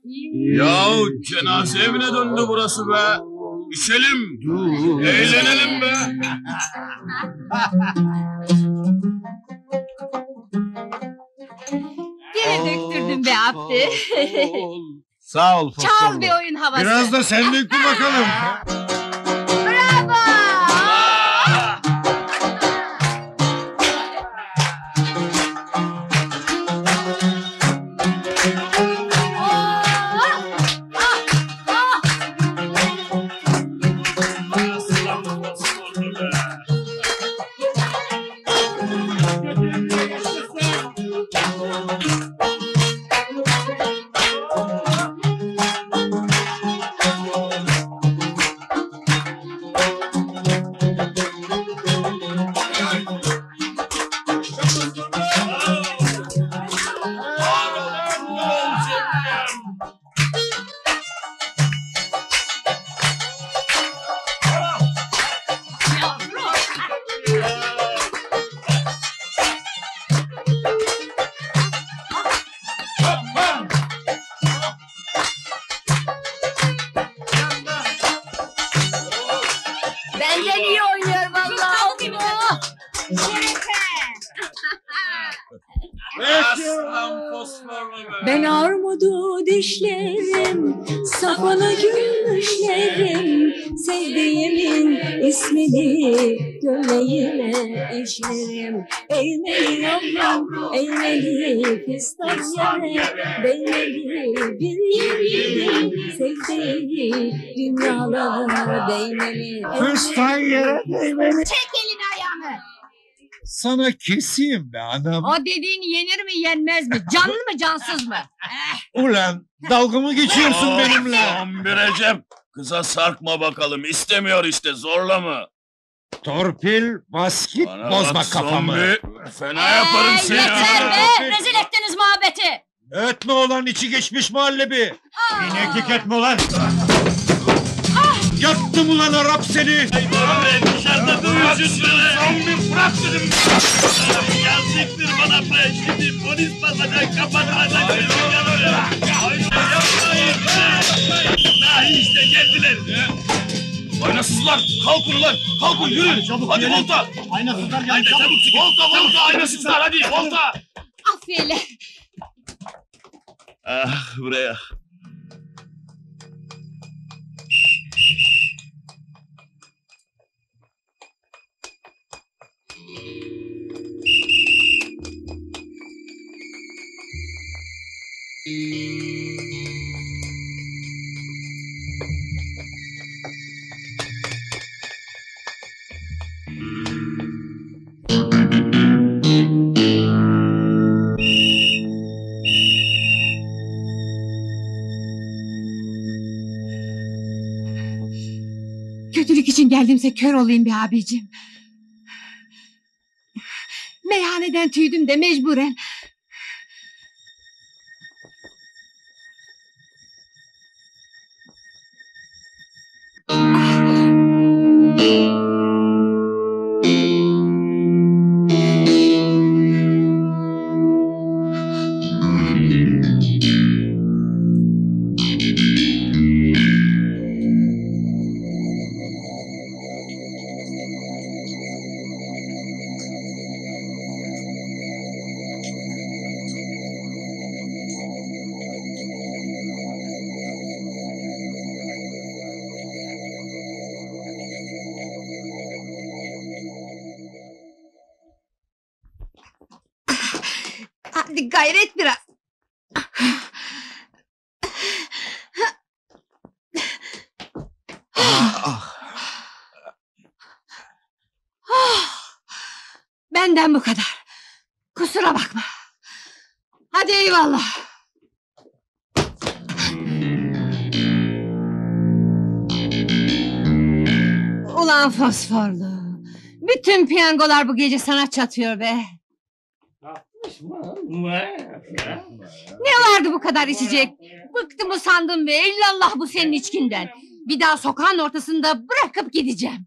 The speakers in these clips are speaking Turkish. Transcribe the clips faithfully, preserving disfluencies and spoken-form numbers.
Yahu cenaze evine döndü burası be. İçelim, eğlenelim be. Gene döktürdün be Abdi. Sağ ol Fosforlu. Çal bir oyun havası. Biraz da sen döktür bakalım. Bravo! Benden iyi oynuyor vallahi. Aslan Fosforlu be. Ben armudu dişlerim, safalı gülüşlerim, sevdiğimin ismini gömleğime işlerim. Eğmeli yavrum, eğmeli fistan yere, değmeli bir yerim, sevdiği dünyalara değmeli. Fistan yere değmeli. Çek elini ayağını. Sana keseyim be anam. O dediğin yenir mi yenmez mi? Canlı mı cansız mı? Ulan dalga mı geçiyorsun Oh, benimle? Son bir Recep. Kıza sarkma bakalım. İstemiyor işte, zorla mı? Torpil, basket, Bana bozma bak kafamı. zombi, fena yaparım Ee, seni. yeter ha. be! Rezil ettiniz muhabbeti. Ötme olan içi geçmiş muhallebi. İneklik etme ulan. Yaktım ulan Arap seni. Abi dışarıda duyuyorsun beni. Zombi bırak dedim. Yazıktır bana be. Şimdi polis basacak, kapatacak. Ayşe yapmayın be. Nahi işte geldiler. Aynasızlar, kalkın ulan. Kalkın yürüyün. Hadi volta. Aynasızlar geldi. Hadi çabuk çıkın. Volta volta aynasızlar hadi volta. Aferin. Ah buraya. Kötülük için geldimse kör olayım be abicim. Meyhaneden tüydüm de mecburen. Hadi gayret biraz. Benden bu kadar. Kusura bakma. Hadi eyvallah. Ulan Fosforlu. Bütün piyangolar bu gece sana çatıyor be. Ne vardı bu kadar içecek? Bıktım usandım be. İllallah bu senin içkinden. Bir daha sokağın ortasında bırakıp gideceğim.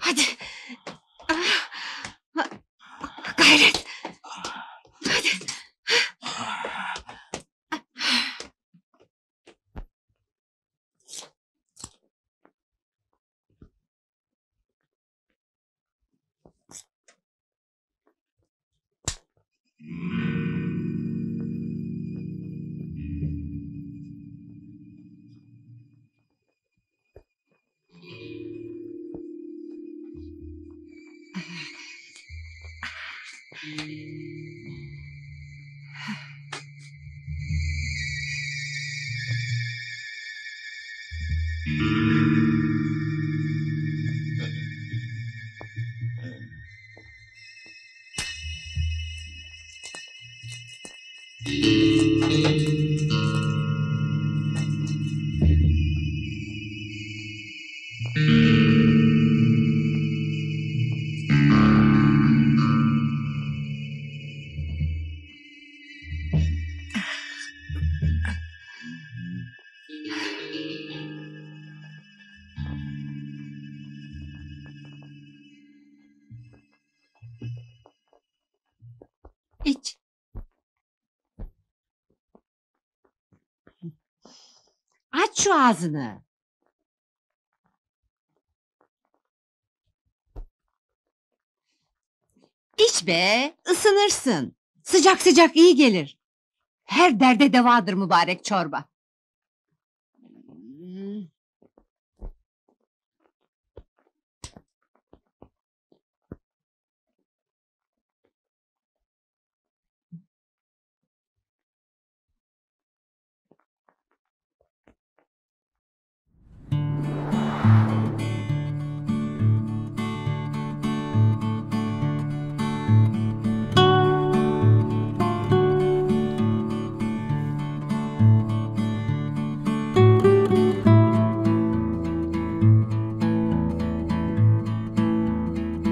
Hadi. Ah, gayret. Hadi. İç. Aç şu ağzını. İç be, ısınırsın. Sıcak sıcak iyi gelir. Her derde devadır mübarek çorba.